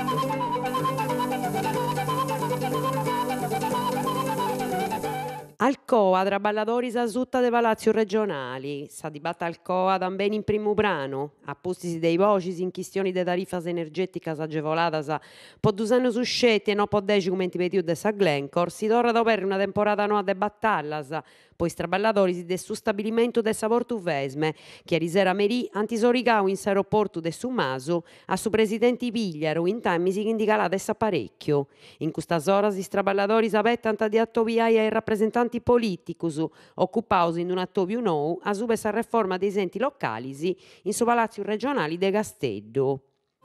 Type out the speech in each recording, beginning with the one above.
Alcoa tra ballatori sa sutta de palazzi regionali, sa dibatta Alcoa dan bene in primo brano, appustisi dei voci in chistioni de tarifas energeticas agevoladas, po 2 annos uscetti e non po 10 come ti petiu de sa Glencore, si torna dopo una temporada noa de battallas, poi straballatori de su stabilimento de sa Portuvesme, che ieri sera merì antisoricau in s'aeroporto de su Masu a su presidente Pigliaru in tamisi che indicala de s'apparecchio. In custas oras is traballadores apettant di attoviare ai rappresentanti politicus occupaus in un attoviu nou a su sa reforma dei enti locali in su Palazzo Regionale de Casteddu.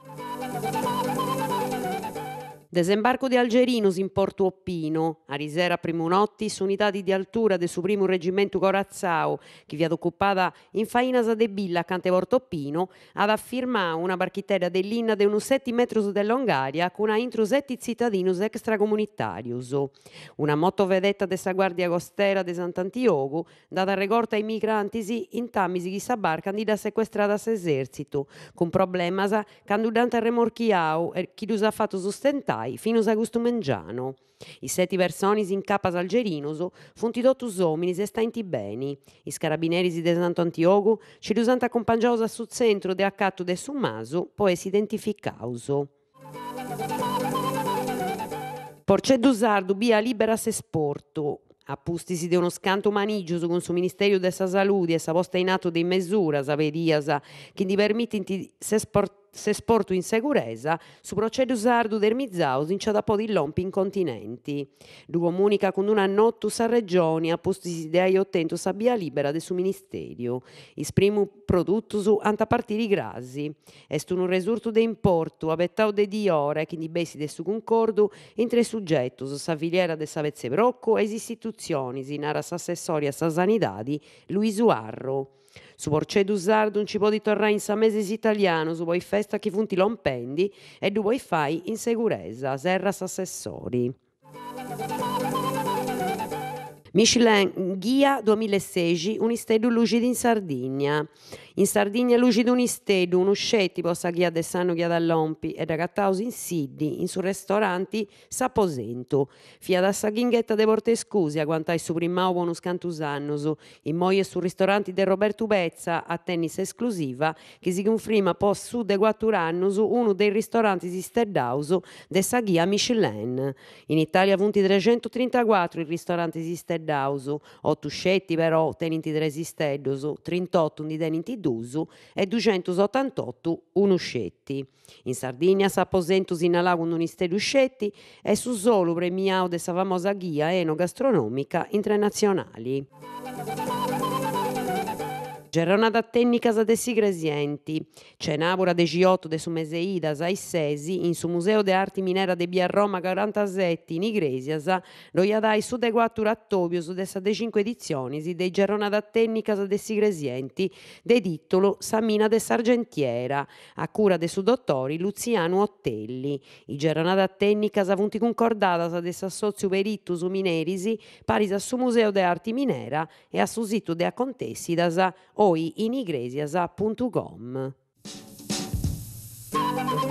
Desembarco di algerinos in Porto Oppino. A risera primu notti s'unitadi di altura de su primu regimentu corazzau, che viat occupata in fainas de Billa accanto a Porto Oppino, ad affirmare una barchitera dell'Inna de unus 7 metros de longaria con intro 7 cittadinus extracomunitarius. Una motovedetta de sa Guardia Costera de Sant'Antiogu data recorta ai migranti in tamisi chi s'abbarcan di da sequestrata a s'esercitu, con problemas cando dante remorchiau e chi dus ha fatto sustentare fino a gusto mengiano. I 7 personis in capas algerinos funt totus omines e stainti beni. Is carabineris de Sant'Antiogu ci los ant accompagnados a su centro de accattu de su Masu, poi es identificaus. Porceddu sardu via libera s'esportu. Appustisi de uno scanto manigius con su Ministeru de sa Saludi e sa posta in atto de mesuras, vedias, chi ti permittint s'esportu in seguresa, su proceddu sardu termizaus in ciadapo di lompi in continenti. Du comunica cun una nottu sa regione appustisi de ai ottentu sa via libera de su Ministeru. Is primu produttus ant a partire grasi. Est unu resurtu de importu abettau de di ora chi di besi de su concordu intre i suggettus, sa filiera de sa vezzebrocco e is istituzionis, narat s'assessore a sa sanidadi Luisu Arro. Su porceddu sardu non ci podi torrare in sa meses italianus, poi festa chi funti lompendi e du poi fai in seguresa, serra s'assessori. Michelin Ghia 2016, un isteddu lucidu in Sardigna. In Sardigna lucidu un isteddu, unu scetti po sa Ghia de Sannu Ghia dall'Ompi e ragattaus in Siddi, in su ristoranti S'Aposentu. Fiat a sa ghinghetta de Portescusia, quantai su primmau po unus cantus annus. In moie su ristoranti de Robertu Pezza, a tennis esclusiva, che si confirma po su de 4 annus unu dei ristoranti isteddaus de sa Ghia Michelin. In Italia funti 334 i ristoranti isteddaus, 8 scetti però tenint 3 isteddus, 38 ndi tenint 2 e 288 unu scetti. In Sardigna s'apposentus innalau cun un isteddu scetti e su solu premiau de sa famosa ghia enogastronomica internazionali. Giornata tecnicas de Sigresienti. Cenabura de Giotto de su mese idas ai sesi in su Museo de Arti Minera de Via Roma 47 in Igresias roiadai su de 4 attobius de sa de 5 edizionis de Giornata tecnicas de Sigresienti de titolo Sa mina de Sargentiera a cura de su dottori Luciano Ottelli. I Giornata tecnicas funt concordadas de s'assozio Peritus Mineris paris a su Museo de Arti Minera e a su situ de Acontessidas oi in igresias.com.